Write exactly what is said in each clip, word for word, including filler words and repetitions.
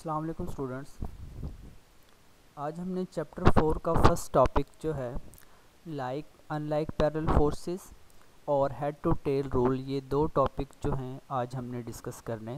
अस्सलाम वालेकुम स्टूडेंट्स। आज हमने चैप्टर फोर का फर्स्ट टॉपिक जो है लाइक अनलाइक पैरेलल फोर्सेस और हेड टू टेल रूल, ये दो टॉपिक जो हैं आज हमने डिस्कस करने।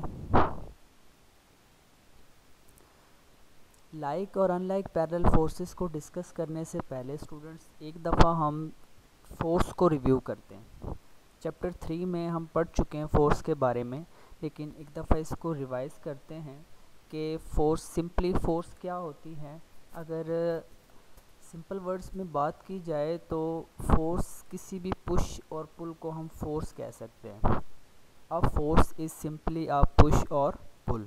लाइक और अनलाइक पैरेलल फोर्सेस को डिस्कस करने से पहले स्टूडेंट्स एक दफ़ा हम फोर्स को रिव्यू करते हैं। चैप्टर थ्री में हम पढ़ चुके हैं फोर्स के बारे में, लेकिन एक दफ़ा इसको रिवाइज़ करते हैं कि फ़ोर्स सिंपली फ़ोर्स क्या होती है। अगर सिंपल वर्ड्स में बात की जाए तो फ़ोर्स किसी भी पुश और पुल को हम फ़ोर्स कह सकते हैं। A force is simply a push or pull.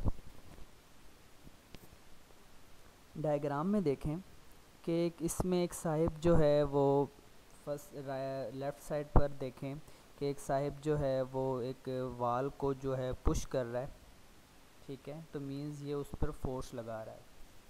Diagram में देखें कि इसमें एक साहिब जो है वो फर्स्ट लेफ़्ट साइड पर देखें कि एक साहिब जो है वो एक वाल को जो है पुश कर रहा है, ठीक है, तो मीन्स ये उस पर फोर्स लगा रहा है।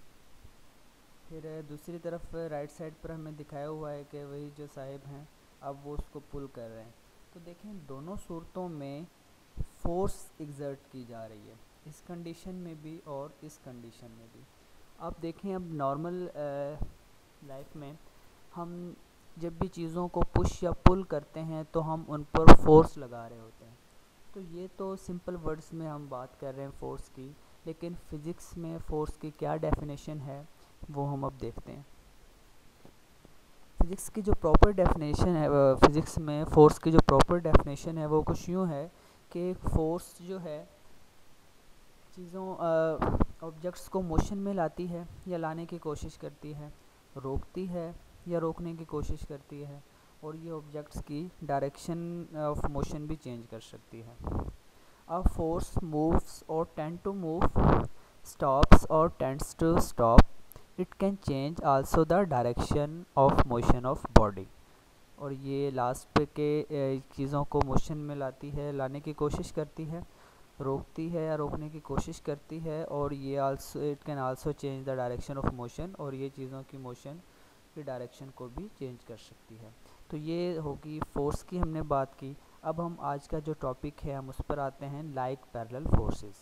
फिर दूसरी तरफ राइट साइड पर हमें दिखाया हुआ है कि वही जो साहिब हैं अब वो उसको पुल कर रहे हैं। तो देखें दोनों सूरतों में फोर्स एग्जर्ट की जा रही है, इस कंडीशन में भी और इस कंडीशन में भी। आप देखें अब नॉर्मल लाइफ में हम जब भी चीज़ों को पुश या पुल करते हैं तो हम उन पर फोर्स लगा रहे होते हैं। तो ये तो सिंपल वर्ड्स में हम बात कर रहे हैं फ़ोर्स की, लेकिन फ़िज़िक्स में फ़ोर्स की क्या डेफिनेशन है वो हम अब देखते हैं। फ़िज़िक्स की जो प्रॉपर डेफिनेशन है, फ़िज़िक्स में फ़ोर्स की जो प्रॉपर डेफिनेशन है वो कुछ यूँ है कि फ़ोर्स जो है चीज़ों ऑब्जेक्ट्स को मोशन में लाती है या लाने की कोशिश करती है, रोकती है या रोकने की कोशिश करती है, और ये ऑब्जेक्ट्स की डायरेक्शन ऑफ मोशन भी चेंज कर सकती है। A force moves or tends to move, stops or tends to stop, it can change also the direction of motion of body। और ये लास्ट पे के चीज़ों को मोशन में लाती है, लाने की कोशिश करती है, रोकती है या रोकने की कोशिश करती है, और ये also it can also change the direction of motion, और ये चीज़ों की मोशन की डायरेक्शन को भी चेंज कर सकती है। तो ये होगी फोर्स की हमने बात की। अब हम आज का जो टॉपिक है हम उस पर आते हैं, like parallel forces.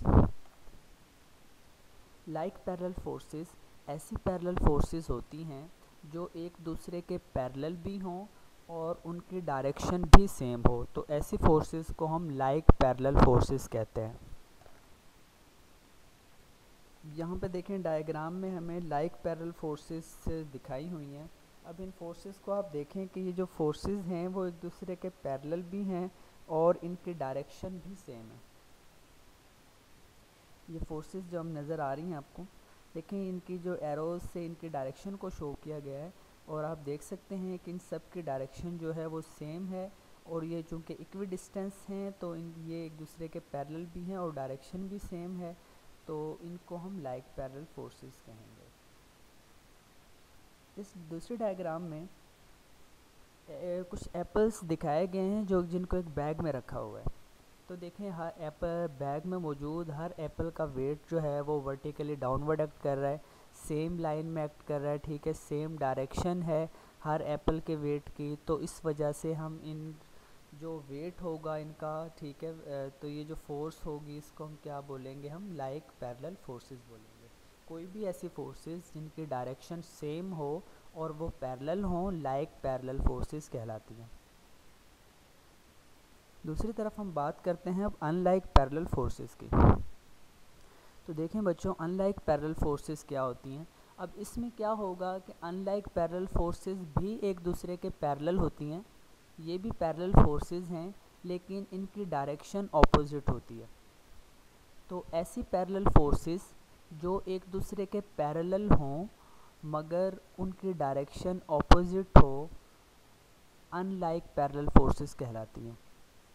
Like parallel forces ऐसी पैरेलल फोर्सेस होती हैं जो एक दूसरे के पैरेलल भी हों और उनकी डायरेक्शन भी सेम हो, तो ऐसी फोर्सेस को हम लाइक पैरेलल फोर्सेस कहते हैं। यहाँ पे देखें डायग्राम में हमें लाइक पैरेलल फोर्सेस दिखाई हुई हैं। अब इन फोर्सेस को आप देखें कि ये जो फोर्सेस हैं वो एक दूसरे के पैरेलल भी हैं और इनकी डायरेक्शन भी सेम है। ये फोर्सेस जो हम नज़र आ रही हैं आपको, देखें इनकी जो एरोज से इनकी डायरेक्शन को शो किया गया है, और आप देख सकते हैं कि इन सब की डायरेक्शन जो है वो सेम है, और ये चूँकि इक्वी डिस्टेंस हैं तो इन ये एक दूसरे के पैरेलल भी हैं और डायरेक्शन भी सेम है, तो इनको हम लाइक पैरेलल फोर्सेस कहेंगे। इस दूसरे डायग्राम में ए, कुछ एप्पल्स दिखाए गए हैं जो जिनको एक बैग में रखा हुआ है। तो देखें हर एप्पल बैग में मौजूद हर एप्पल का वेट जो है वो वर्टिकली डाउनवर्ड एक्ट कर रहा है, सेम लाइन में एक्ट कर रहा है, ठीक है, सेम डायरेक्शन है हर एप्पल के वेट की। तो इस वजह से हम इन जो वेट होगा इनका, ठीक है, तो ये जो फोर्स होगी इसको हम क्या बोलेंगे, हम लाइक पैरेलल फोर्सेस बोलेंगे। कोई भी ऐसी फोर्सेस जिनकी डायरेक्शन सेम हो और वो पैरेलल हों, लाइक पैरेलल फोर्सेस कहलाती हैं। दूसरी तरफ हम बात करते हैं अब अनलाइक पैरेलल फोर्सेस की। तो देखें बच्चों, अनलाइक पैरेलल फोर्सेस क्या होती हैं। अब इसमें क्या होगा कि अनलाइक पैरेलल फोर्सेस भी एक दूसरे के पैरेलल होती हैं, ये भी पैरेलल फोर्सेस हैं लेकिन इनकी डायरेक्शन ऑपोजिट होती है। तो ऐसी पैरेलल फोर्सेस जो एक दूसरे के पैरेलल हों मगर उनकी डायरेक्शन ऑपोजिट हो, अनलाइक पैरेलल फोर्सेस कहलाती हैं।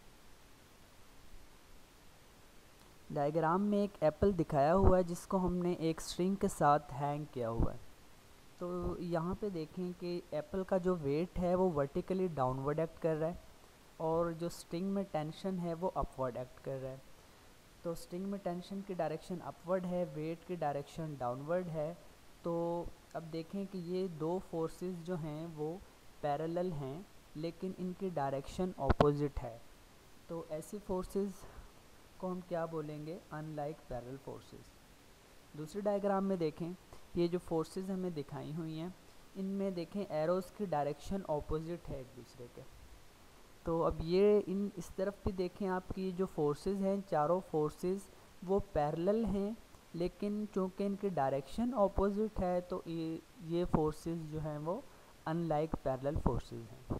डायग्राम में एक एप्पल दिखाया हुआ है जिसको हमने एक स्ट्रिंग के साथ हैंग किया हुआ है। तो यहाँ पे देखें कि एप्पल का जो वेट है वो वर्टिकली डाउनवर्ड एक्ट कर रहा है और जो स्ट्रिंग में टेंशन है वो अपवर्ड एक्ट कर रहा है। तो स्ट्रिंग में टेंशन की डायरेक्शन अपवर्ड है, वेट की डायरेक्शन डाउनवर्ड है। तो अब देखें कि ये दो फोर्सेस जो हैं वो पैरेलल हैं लेकिन इनकी डायरेक्शन ऑपोजिट है, तो ऐसी फोर्सेस को हम क्या बोलेंगे, अनलाइक पैरेलल फोर्सेस। दूसरी डायग्राम में देखें, ये जो फोर्सेस हमें दिखाई हुई हैं, इनमें देखें एरोज़ की डायरेक्शन ऑपोजिट है एक दूसरे के। तो अब ये इन इस तरफ भी देखें, आपकी जो फोर्सेस हैं, चारों फोर्सेस वो पैरेलल हैं, लेकिन चूँकि इनकी डायरेक्शन ऑपोजिट है तो ये ये फोर्सेस जो हैं वो अनलाइक पैरेलल फोर्सेस हैं।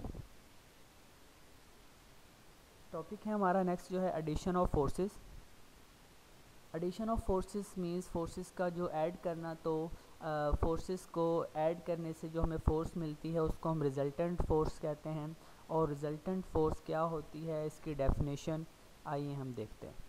टॉपिक है हमारा नेक्स्ट जो है addition of forces. Addition of forces means forces का जो ऐड करना, तो फोर्सेस uh, को ऐड करने से जो हमें फोर्स मिलती है उसको हम रिजल्टेंट फोर्स कहते हैं। और रिजल्टेंट फोर्स क्या होती है, इसकी डेफिनेशन आइए हम देखते हैं।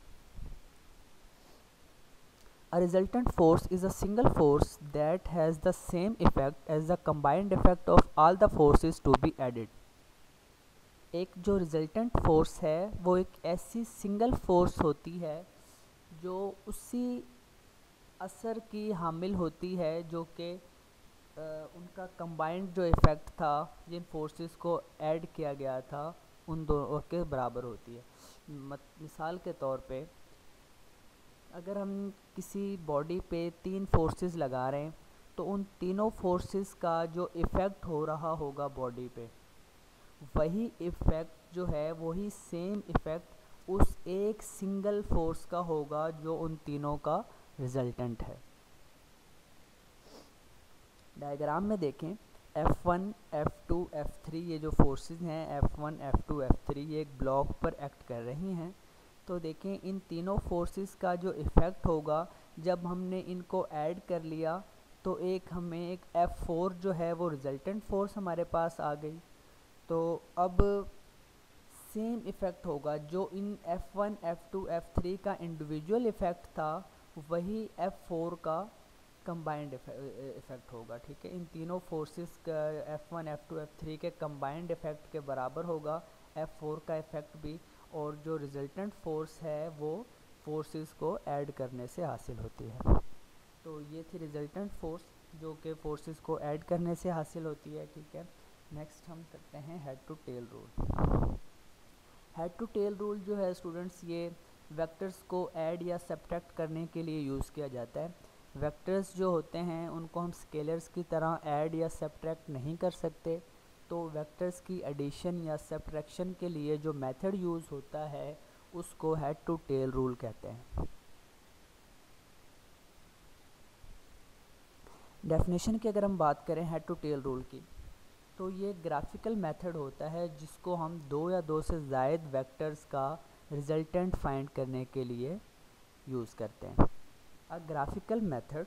A resultant force is a single force that has the same effect as the combined effect of all the forces to be added. एक जो रिजल्टेंट फोर्स है वो एक ऐसी सिंगल फोर्स होती है जो उसी असर की हामिल होती है जो कि उनका कंबाइंड जो इफ़ेक्ट था जिन फोर्सेस को ऐड किया गया था उन दो के बराबर होती है। मिसाल के तौर पे अगर हम किसी बॉडी पे तीन फोर्सेस लगा रहे हैं तो उन तीनों फोर्सेस का जो इफ़ेक्ट हो रहा होगा बॉडी पे, वही इफ़ेक्ट जो है वही सेम इफ़ेक्ट उस एक सिंगल फोर्स का होगा जो उन तीनों का रिजल्टेंट है। डायग्राम में देखें, F one, F two, F three ये जो फोर्सेस हैं F one, F two, F three ये एक ब्लॉक पर एक्ट कर रही हैं। तो देखें इन तीनों फोर्सेस का जो इफ़ेक्ट होगा जब हमने इनको ऐड कर लिया तो एक हमें एक एफ फोर जो है वो रिजल्टेंट फोर्स हमारे पास आ गई। तो अब सेम इफ़ेक्ट होगा जो इन F one, F two, F three का इंडिविजुअल इफ़ेक्ट था वही एफ फोर का कंबाइंड इफ़ेक्ट होगा। ठीक है, इन तीनों फोर्सेस का F one, F two, F three के कंबाइंड इफ़ेक्ट के बराबर होगा एफ फोर का इफ़ेक्ट भी, और जो रिजल्टेंट फोर्स है वो फोर्सेस को ऐड करने से हासिल होती है। तो ये थी रिजल्टेंट फोर्स जो कि फोर्सेस को ऐड करने से हासिल होती है। ठीक है, नेक्स्ट हम करते हैं head to tail rule. Head to tail rule जो है स्टूडेंट्स, ये वेक्टर्स को ऐड या सब्ट्रैक्ट करने के लिए यूज़ किया जाता है। वेक्टर्स जो होते हैं उनको हम स्केलर्स की तरह ऐड या सब्ट्रैक्ट नहीं कर सकते, तो वेक्टर्स की एडिशन या सब्ट्रैक्शन के लिए जो मेथड यूज़ होता है उसको हेड टू टेल रूल कहते हैं। डेफिनेशन की अगर हम बात करें हेड टू टेल रूल की, तो ये ग्राफिकल मेथड होता है जिसको हम दो या दो से ज़ायद वेक्टर्स का रिजल्टेंट फाइंड करने के लिए यूज़ करते हैं। A graphical method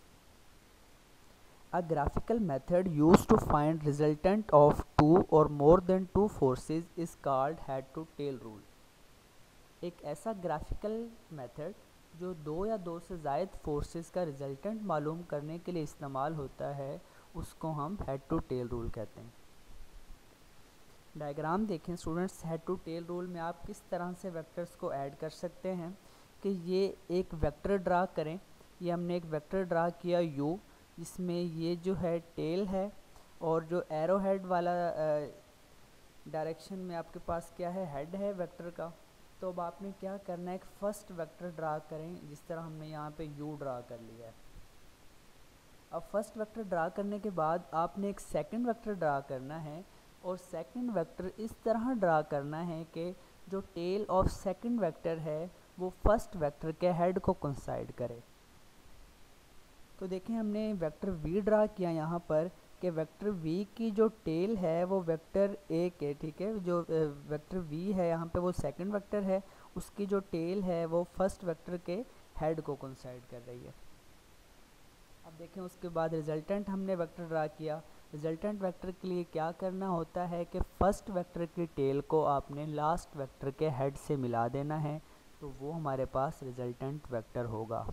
A graphical method used to find resultant of two or more than two forces is called head to tail rule. एक ऐसा ग्राफिकल मेथड जो दो या दो से ज़ायद फोर्सेस का रिजल्टेंट मालूम करने के लिए इस्तेमाल होता है उसको हम हेड टू टेल रूल कहते हैं। डायग्राम देखें students, head to tail rule में आप किस तरह से वेक्टर्स को ऐड कर सकते हैं कि ये एक वेक्टर ड्रा करें। ये हमने एक वेक्टर ड्रा किया u, जिसमें ये जो है टेल है और जो एरो हेड वाला डायरेक्शन में आपके पास क्या है, हेड है वेक्टर का। तो अब आपने क्या करना है, एक फर्स्ट वेक्टर ड्रा करें जिस तरह हमने यहाँ पे u ड्रा कर लिया है। अब फर्स्ट वेक्टर ड्रा करने के बाद आपने एक सेकंड वेक्टर ड्रा करना है और सेकंड वेक्टर इस तरह ड्रा करना है कि जो टेल ऑफ सेकंड वेक्टर है वो फर्स्ट वेक्टर के हेड को कोइंसाइड करे। तो देखें हमने वेक्टर v ड्रा किया यहाँ पर कि वेक्टर v की जो टेल है वो वेक्टर a के, ठीक है, जो वेक्टर v है यहाँ पे वो सेकंड वेक्टर है, उसकी जो टेल है वो फर्स्ट वेक्टर के हेड को कोइंसाइड कर रही है। अब देखें उसके बाद रिजल्टेंट हमने वेक्टर ड्रा किया। रिजल्टेंट वेक्टर के लिए क्या करना होता है कि फर्स्ट वेक्टर की टेल को आपने लास्ट वेक्टर के हेड से मिला देना है, तो वो हमारे पास रिजल्टेंट वेक्टर होगा।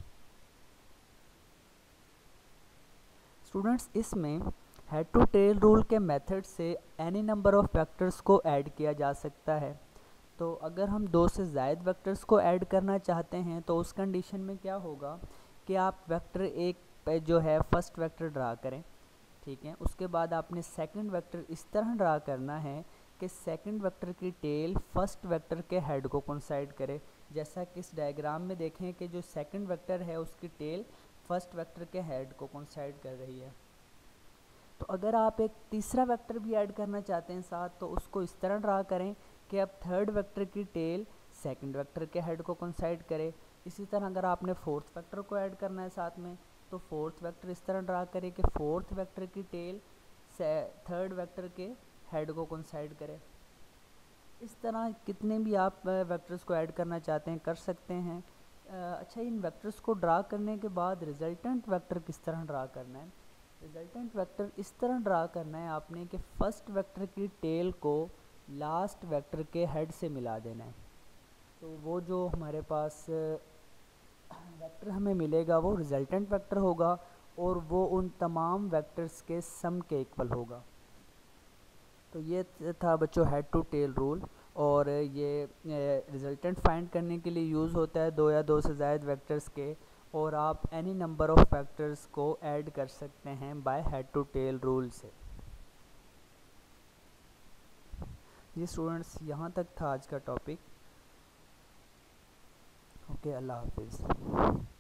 स्टूडेंट्स, इसमें हेड टू टेल रूल के मेथड से एनी नंबर ऑफ वेक्टर्स को ऐड किया जा सकता है। तो अगर हम दो से ज़ायद वेक्टर्स को ऐड करना चाहते हैं तो उस कंडीशन में क्या होगा कि आप वेक्टर एक पे जो है फर्स्ट वेक्टर ड्रा करें, ठीक है, उसके बाद आपने सेकंड वेक्टर इस तरह ड्रा करना है कि सेकंड वेक्टर की टेल फर्स्ट वेक्टर के हेड को कोइंसाइड करे, जैसा कि इस डायग्राम में देखें कि जो सेकंड वेक्टर है उसकी टेल फर्स्ट वेक्टर के हेड को कोइंसाइड कर रही है। तो अगर आप एक तीसरा वेक्टर भी ऐड करना चाहते हैं साथ, तो उसको इस तरह ड्रा करें कि अब थर्ड वेक्टर की टेल सेकंड वेक्टर के हेड को कोइंसाइड करे। इसी तरह अगर आपने फोर्थ वेक्टर को ऐड करना है साथ में, तो फोर्थ वेक्टर इस तरह ड्रा करें कि फोर्थ वेक्टर की टेल थर्ड वेक्टर के हेड को कोइंसाइड करे। इस तरह कितने भी आप वेक्टर्स को ऐड करना चाहते हैं कर सकते हैं। अच्छा, इन वेक्टर्स को ड्रा करने के बाद रिजल्टेंट वेक्टर किस तरह ड्रा करना है? रिजल्टेंट वेक्टर इस तरह ड्रा करना है आपने कि फर्स्ट वेक्टर की टेल को लास्ट वेक्टर के हेड से मिला देना है। तो वो जो हमारे पास वेक्टर हमें मिलेगा वो रिजल्टेंट वेक्टर होगा और वो उन तमाम वेक्टर्स के सम के इक्वल होगा। तो ये था बच्चों हेड टू टेल रूल, और ये रिजल्टेंट फाइंड करने के लिए यूज़ होता है दो या दो से ज़ायद वेक्टर्स के, और आप एनी नंबर ऑफ वेक्टर्स को ऐड कर सकते हैं by head to tail rule से। जी स्टूडेंट्स, यहाँ तक था आज का टॉपिक। ओके, अल्लाह हाफिज़।